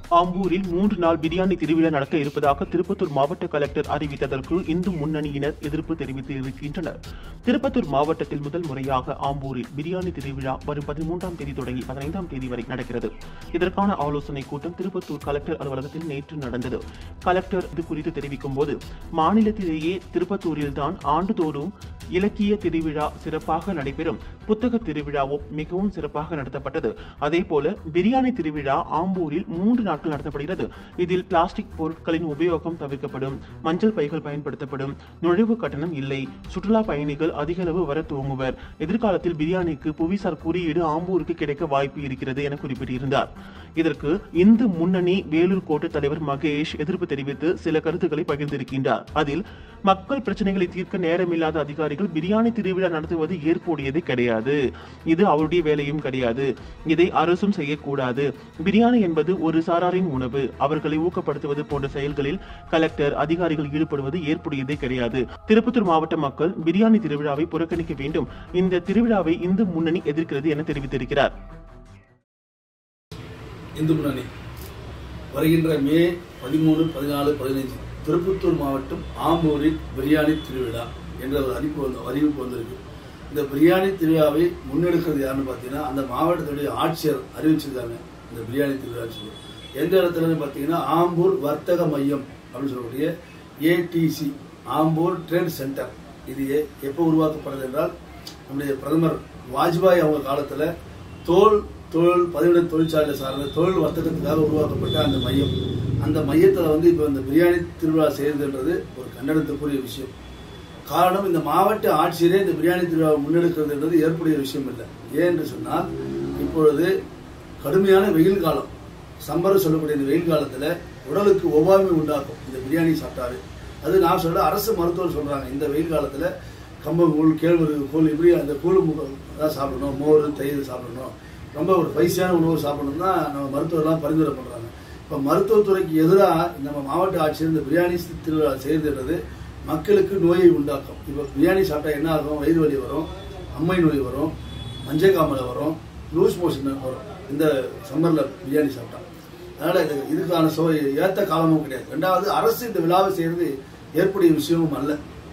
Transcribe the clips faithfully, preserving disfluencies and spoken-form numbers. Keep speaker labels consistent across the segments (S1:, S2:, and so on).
S1: ஆம்பூரில் மூன்று நாள் பிரியாணி திருவிழா நடக்க இருப்பதாக திருப்பத்தூர் மாவட்ட கலெக்டர் அறிவித்ததற்கு இந்து முன்னணியினர் எதிர்ப்பு தெரிவித்து இருக்கின்றனர். திருப்பத்தூர் மாவட்டத்தில் முதல் முறையாக ஆம்பூரில் பிரியாணி திருவிழா வரும் பதிமூன்றாம் தேதி தொடங்கி பதினைந்தாம் தேதி வரை நடக்கிறது. இதற்கான ஆலோசனை கூட்டம் திருப்பத்தூர் கலெக்டர் அலுவலகத்தில் நேற்று நடந்தது. கலெக்டர் இது குறித்து தெரிவிக்கும் போது, மாநிலத்திலேயே திருப்பத்தூரில்தான் ஆண்டுதோறும் இலக்கிய திருவிழா சிறப்பாக நடைபெறும். புத்தக திருவிழாவும் மிகவும் சிறப்பாக நடத்தப்பட்டது. அதேபோல பிரியாணி திருவிழா ஆம்பூரில் மூன்று நாட்கள் நடத்தப்படுகிறது. இதில் பிளாஸ்டிக் பொருட்களின் உபயோகம் தவிர்க்கப்படும், மஞ்சள் பைகள் பயன்படுத்தப்படும், நுழைவு கட்டணம் இல்லை, சுற்றுலா பயணிகள் அதிக அளவு வர துவங்குவர். எதிர்காலத்தில் பிரியாணிக்கு புவிசார் குறியீடு ஆம்பூருக்கு கிடைக்க வாய்ப்பு இருக்கிறது என குறிப்பிட்டிருந்தார். இதற்கு இந்து முன்னணி வேலூர் கோட்ட தலைவர் மகேஷ் எதிர்ப்பு தெரிவித்து சில கருத்துக்களை பகிர்ந்திருக்கின்றார். அதில் மக்கள் பிரச்சனைகளை தீர்க்க நேரமில்லாத அதிகாரிகள் பிரியாணி திருவிழா நடத்துவது ஏற்புடையது கிடையாது. இது அவருடைய வேலையும் கிடையாது. இதை அரசும் செய்யக்கூடாது. பிரியாணி என்பது ஒரு சாராரின் உணவு. அவர்களை ஊக்கப்படுத்துவது போன்ற செயல்களில் கலெக்டர் அதிகாரிகள் ஈடுபடுவது ஏற்புடையதே கிடையாது. திருப்பத்தூர் மாவட்ட மக்கள் பிரியாணி திருவிழாவை புறக்கணிக்க வேண்டும். இந்த திருவிழாவை இந்து முன்னணி எதிர்க்கிறது என தெரிவித்திருக்கிறார்.
S2: இந்து முன்னணி வருகின்ற மே பதிமூணு பதினாலு பதினைஞ்சு திருப்பத்தூர் மாவட்டம் ஆம்பூரில் பிரியாணி திருவிழா என்ற ஒரு அறிவிப்பு வந்து அறிவிப்பு வந்திருக்கு. இந்த பிரியாணி திருவிழாவை முன்னெடுக்கிறது யாருன்னு பார்த்தீங்கன்னா, அந்த மாவட்டத்துடைய ஆட்சியர் அறிவிச்சிருக்காங்க. இந்த பிரியாணி திருவிழா எந்த இடத்துல பார்த்தீங்கன்னா, ஆம்பூர் வர்த்தக மையம் அப்படின்னு சொல்லக்கூடிய ஏடிசி ஆம்பூர் ட்ரேட் சென்டர். இது எப்போ உருவாக்கப்படுது என்றால், நம்முடைய பிரதமர் வாஜ்பாய் அவங்க காலத்தில் தோல் தொழில் பதிவிட தொழிற்சாலை சார்ந்த தொழில் வர்த்தகத்துக்காக உருவாக்கப்பட்ட அந்த மையம். அந்த மையத்தில் வந்து இப்போ இந்த பிரியாணி திருவிழா செய்யறதுன்றது ஒரு கண்டனத்துக்குரிய விஷயம். காரணம், இந்த மாவட்ட ஆட்சியரே இந்த பிரியாணி திருவிழாவை முன்னெடுக்கிறதுன்றது ஏற்புடைய விஷயம் இல்லை. ஏன் என்று சொன்னால், இப்பொழுது கடுமையான வெயில் காலம், சம்மர் சொல்லக்கூடிய இந்த வெயில் காலத்தில் உடலுக்கு ஒவ்வாமை உண்டாக்கும் இந்த பிரியாணி சாப்பிட்டாரு. அது நான் சொல்ல அரசு மருத்துவர் சொல்றாங்க, இந்த வெயில் காலத்தில் கம்பங்கூழ், கேழ்வரகு கூழ், இப்படி அந்த கூழ் தான் சாப்பிடணும், மோர் தயிர் சாப்பிடணும், ரொம்ப ஒரு பைசியான உணவு சாப்பிடணும் தான் நம்ம மருத்துவர்லாம் பரிந்துரை பண்றாங்க. இப்போ மருத்துவத்துறைக்கு எதிராக நம்ம மாவட்ட ஆட்சியர் இந்த பிரியாணி திருவிழா செய்யறது மக்களுக்கு நோயை உண்டாக்கும். இப்போ பிரியாணி சாப்பிட்டா என்ன ஆகும்? வயிறு வலி வரும், அம்மை நோய் வரும், மஞ்சள் காமலை வரும், லூஸ் மோஷன் வரும் இந்த சம்மர்ல பிரியாணி சாப்பிட்டா. அதனால இது இதுக்கான சுவை ஏற்ற காலமும் கிடையாது. ரெண்டாவது, அரசு இந்த விழாவை செய்யறது ஏற்புடைய விஷயமும் அல்ல.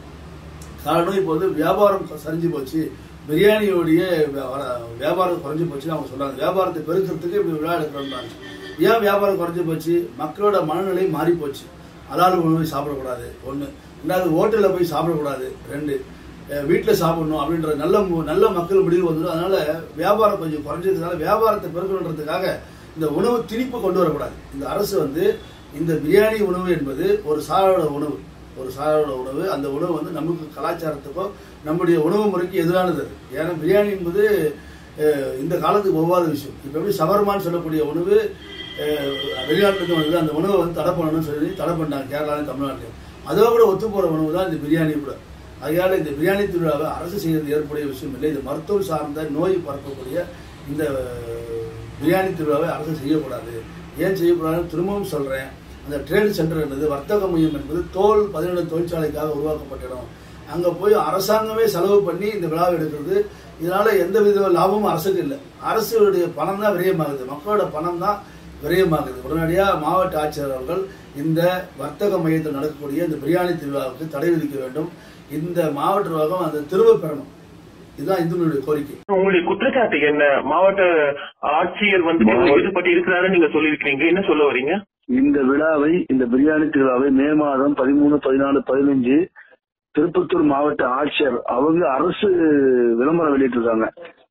S2: காரணம், இப்போ வந்து வியாபாரம் சரிஞ்சு போச்சு, பிரியாணியோடைய வியாபாரம் குறைஞ்சு போச்சுன்னு அவங்க சொல்றாங்க. வியாபாரத்தை பெருக்கிறதுக்கு இப்படி விழா எடுக்கிறாங்க. ஏன் வியாபாரம் குறைஞ்சு போச்சு? மக்களோட மனநிலை மாறி போச்சு. அலால் உணவை சாப்பிடக்கூடாது ஒன்று, ரெண்டாவது ஹோட்டலில் போய் சாப்பிடக்கூடாது, ரெண்டு வீட்டில் சாப்பிடணும் அப்படின்ற நல்ல நல்ல மக்கள் முடிவு வந்துடும். அதனால வியாபாரம் கொஞ்சம் குறைஞ்சதுனால வியாபாரத்தை பெருக்கணுன்றதுக்காக இந்த உணவு திணிப்பு கொண்டு வரக்கூடாது. இந்த அரசு வந்து இந்த பிரியாணி உணவு என்பது ஒரு சாரோட உணவு, ஒரு சாரோட உணவு. அந்த உணவு வந்து நமக்கு கலாச்சாரத்துக்கோ நம்முடைய உணவு முறைக்கு எதிரானது. ஏன்னா பிரியாணி என்பது இந்த காலத்துக்கு ஒவ்வாத விஷயம். இப்போ எப்படி சவர்மான்னு சொல்லக்கூடிய உணவு வெளிநாட்டுக்கு வந்து அந்த உணவை வந்து தடை பண்ணணும்னு சொல்லி தடை பண்ணாங்க கேரளாலையும் தமிழ்நாட்டிலையும். அதோட கூட ஒத்து போற உணவு தான் இந்த பிரியாணி கூட. அதனால இந்த பிரியாணி திருவிழாவை அரசு செய்யறது ஏற்புடைய விஷயம் இல்லை. இது மருத்துவம் சார்ந்த நோய் பரப்பக்கூடிய இந்த பிரியாணி திருவிழாவை அரசு செய்யக்கூடாது. ஏன் செய்யக்கூடாதுன்னு திரும்பவும் சொல்றேன். அந்த ட்ரேட் சென்டர் என்பது, வர்த்தக மையம் என்பது தோல் பதினேழு தொழிற்சாலைக்காக உருவாக்கப்பட்டிடும். அங்க போய் அரசாங்கமே செலவு பண்ணி இந்த விழாவை எடுக்கிறது. இதனால எந்த வித லாபமும் அரசுக்கு இல்லை. அரசுடைய பணம் தான் விரயமாகுது, மக்களோட பணம் தான் விரயமாகுது. உடனடியாக மாவட்ட ஆட்சியர் அவர்கள் இந்த வர்த்தக மையத்தில் நடக்கக்கூடிய இந்த பிரியாணி திருவிழாவுக்கு தடை விதிக்க வேண்டும். இந்த மாவட்ட நிர்வாகம் அந்த திரும்ப பெறணும். இதுதான் இந்துடைய கோரிக்கை.
S1: உங்களுடைய குற்றச்சாட்டு என்ன? மாவட்ட ஆட்சியர் வந்து ஈடுபட்டு இருக்கிறாரு நீங்க சொல்லியிருக்கீங்க, என்ன சொல்ல வரீங்க?
S3: இந்த விழாவை, இந்த பிரியாணி திருவிழாவை மே மாதம் பதிமூணு பதினாலு பதினஞ்சு திருப்பத்தூர் மாவட்ட ஆட்சியர் அவங்க அரசு விளம்பரம் வெளியிட்டிருக்காங்க.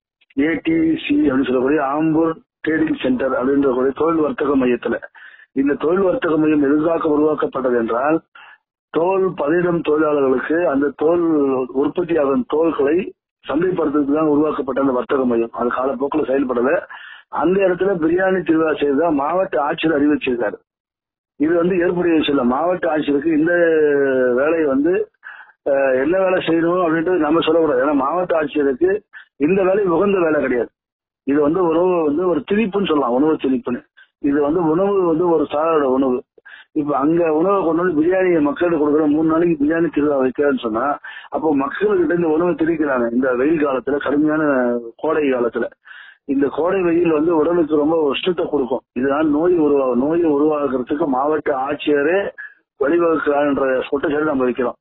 S3: ஏடிசி அப்படின்னு சொல்லக்கூடிய ஆம்பூர் ட்ரேடிங் சென்டர் அப்படின்ற தொழில் வர்த்தக மையத்துல. இந்த தொழில் வர்த்தக மையம் எதுக்காக உருவாக்கப்பட்டது என்றால், தோல் பதினிடம் தொழிலாளர்களுக்கு அந்த தோல் உற்பத்தியாகும் தோல்களை சந்தைப்படுத்துறதுக்கு தான் உருவாக்கப்பட்ட அந்த வர்த்தக மையம். அது காலப்போக்கில் செயல்படல. அந்த இடத்துல பிரியாணி திருவிழா செய்தா மாவட்ட ஆட்சியர் அறிவிச்சிருக்காரு. இது வந்து ஏற்புடைய விஷயம் இல்லை. மாவட்ட ஆட்சியருக்கு இந்த வேலையை வந்து என்ன வேலை செய்யணும் அப்படின்றது நம்ம சொல்லக்கூடாது. ஏன்னா மாவட்ட ஆட்சியருக்கு இந்த வேலை உகந்த வேலை கிடையாது. இது வந்து உணவு வந்து ஒரு திணிப்புன்னு சொல்லலாம், உணவு திணிப்புன்னு. இது வந்து உணவு வந்து ஒரு சாரோட உணவு. இப்ப அங்க உணவை கொண்டு வந்து பிரியாணியை மக்களுக்கு கொடுக்குற, மூணு நாளைக்கு பிரியாணி திருவிழா வைக்கிறேன்னு சொன்னா, அப்போ மக்கள்கிட்ட இந்த உணவை திணிக்கிறாங்க. இந்த வெயில் காலத்துல, கடுமையான கோடை காலத்துல இந்த கோடை வெயில் வந்து உடலுக்கு ரொம்ப உஷ்ணத்தை கொடுக்கும். இதுதான் நோய் உருவாகும். நோயை உருவாக்குறதுக்கு மாவட்ட ஆட்சியரே வழிவகுக்கிறார் என்ற குற்றச்சாட்டு நம்ம வைக்கிறோம்.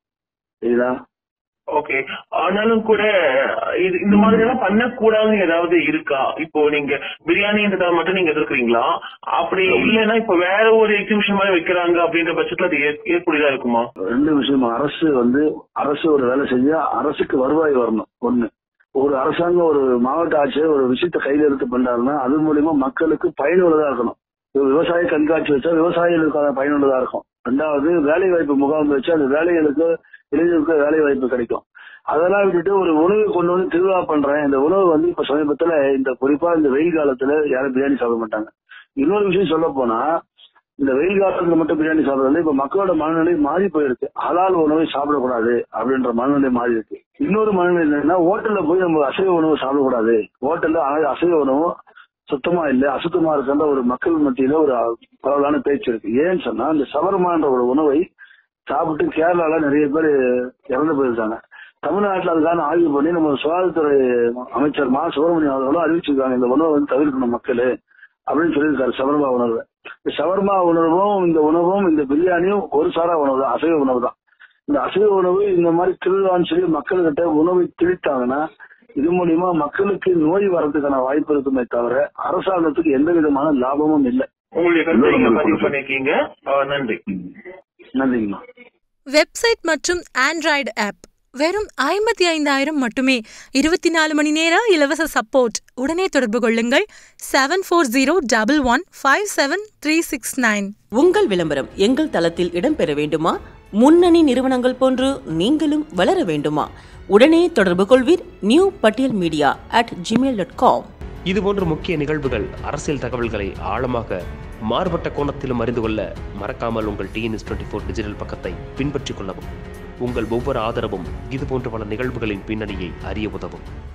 S3: இதுதான்
S1: ஓகே. ஆனாலும் கூட இது இந்த மாதிரி எல்லாம் பண்ணக்கூடாதுன்னு ஏதாவது இருக்கா? இப்போ நீங்க பிரியாணின்றத மட்டும் நீங்க எதிர்க்கிறீங்களா? அப்படி இல்லைன்னா இப்ப வேற ஒரு எக்ஸிபிஷன் மாதிரி வைக்கிறாங்க அப்படின்ற பட்சத்துல அது ஏற்புடையதா இருக்குமா?
S3: ரெண்டு விஷயமா, அரசு வந்து அரசு ஒரு வேலை செஞ்சா அரசுக்கு வருவாய் வரணும். ஒண்ணு, ஒரு அரசாங்கம் ஒரு மாவட்ட ஆட்சியர் ஒரு விஷயத்த கையில எடுத்து பண்றாருன்னா அது மூலியமா மக்களுக்கு பயனுள்ளதா இருக்கணும். விவசாய கண்காட்சி வச்சா விவசாயிகளுக்கு பயனுள்ளதா இருக்கும். ரெண்டாவது, வேலை வாய்ப்பு முகாம் வச்சா அந்த வேலைகளுக்கு இளைஞருக்கு வேலை வாய்ப்பு கிடைக்கும். அதெல்லாம் விட்டுட்டு ஒரு உணவு கொண்டு வந்து திருவிழா பண்றேன், இந்த உணவு வந்து இப்ப சமீபத்துல இந்த குறிப்பா இந்த வெயில் காலத்துல யாரும் பிரியாணி சாப்பிட மாட்டாங்க. இன்னொரு விஷயம் சொல்ல போனா, இந்த வெயில் காலத்துல மட்டும் பிரியாணி சாப்பிடுறது இப்ப மக்களோட மனநிலை மாறி போயிருக்கு. ஹலால் உணவை சாப்பிடக்கூடாது அப்படின்ற மனநிலை மாறி இருக்கு. இன்னொரு மனநிலை என்னன்னா, ஹோட்டல்ல போய் நம்ம அசைவ உணவு சாப்பிடக்கூடாது, ஹோட்டல்ல அசைவ உணவு சுத்தமா இல்ல அசுத்தமா இருக்கின்ற ஒரு மக்கள் மத்தியில ஒரு பரவலான பேச்சு இருக்கு. ஏன்னு சொன்னா, இந்த சவர்மான்ற ஒரு உணவை சாப்பிட்டு கேரளால நிறைய பேர் இறந்து போயிருக்காங்க. தமிழ்நாட்டில் அதுக்கான ஆய்வு பண்ணி நம்ம சுகாதாரத்துறை அமைச்சர் மா சுப்பிரமணியம் அவர்களும் அறிவிச்சிருக்காங்க, இந்த உணவை வந்து தவிர்க்கணும் மக்கள் அப்படின்னு சொல்லியிருக்காரு. சவர்மா உணர்வு, இந்த சவர்மா உணர்வும் இந்த உணவும் இந்த பிரியாணியும் ஒரு சாரா உணவு தான், அசைவ உணவு தான். இந்த அசைவ உணவு இந்த மாதிரி திருவிழான்னு சொல்லி மக்கள்கிட்ட உணவை திணித்தாங்கன்னா இது மூலியமா மக்களுக்கு நோய் வரதுக்கான வாய்ப்பு இருக்குமே தவிர அரசாங்கத்துக்கு எந்த விதமான லாபமும் இல்லை.
S1: உங்களுடைய கருத்தை பதிவு பண்ணிருக்கீங்க. நன்றி.
S3: நன்றிங்கம்மா.
S4: வெப்சைட் மற்றும் ஆண்ட்ராய்டு ஆப் வெறும் ஐம்பத்தி ஐந்தாயிரம் மட்டுமே. இருபத்தி நாலு மணி நேர இலவச சப்போர்ட். உடனே தொடர்பு கொள்ளுங்கள் seven four zero double one five seven three six nine.
S5: உங்கள் விளம்பரம் எங்கள் தளத்தில் இடம்பெற வேண்டுமா? முன்னணி நிறுவனங்கள் போன்று நீங்களும் வளர வேண்டுமா? உடனே தொடர்பு கொள்வீர் நியூ பட்டியல் media at gmail dot com.
S6: இதுபோன்ற முக்கிய நிகழ்வுகள், அரசியல் தகவல்களை ஆழமாக மாறுபட்ட கோணத்திலும் அறிந்து கொள்ள மறக்காமல் உங்கள் டிஎன்எஸ் டுவெண்ட்டி ஃபோர் டிஜிட்டல் பக்கத்தை பின்பற்றிக் கொள்ளவும். உங்கள் ஒவ்வொரு ஆதரவும் இதுபோன்ற பல நிகழ்வுகளின் பின்னணியை அறிய உதவும்.